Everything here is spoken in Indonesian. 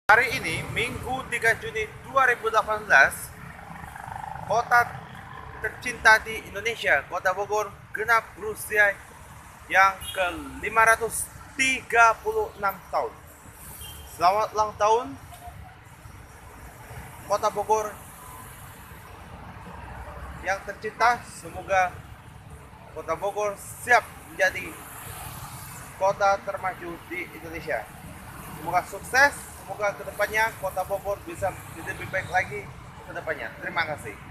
Hari ini, Minggu 3 Juni 2018, kota tercinta di Indonesia, Kota Bogor, genap berusia yang ke-536 tahun. Selamat ulang tahun, Kota Bogor yang tercinta. Semoga Kota Bogor siap menjadi kota termaju di Indonesia. Semoga sukses. Semoga kedepannya Kota Bogor bisa lebih baik lagi kedepannya. Terima kasih.